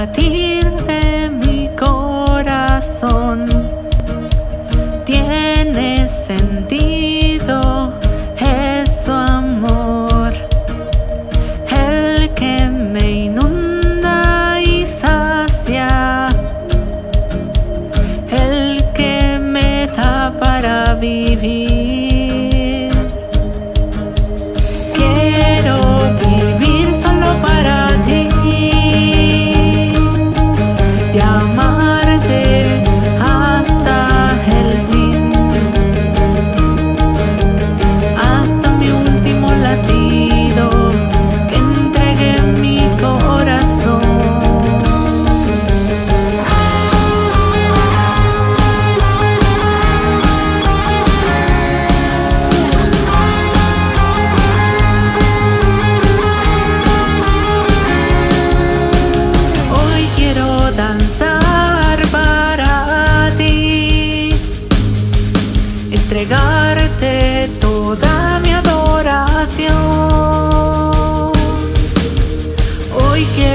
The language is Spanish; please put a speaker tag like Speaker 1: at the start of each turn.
Speaker 1: latir de mi corazón tiene sentido, es su amor, el que me inunda y sacia, el que me da para vivir. Quiero vivir solo para ti y amarte hasta el fin, hasta mi último latido, que entregué mi corazón. Hoy quiero danzar para ti, entregarte toda mi adoración. Hoy quiero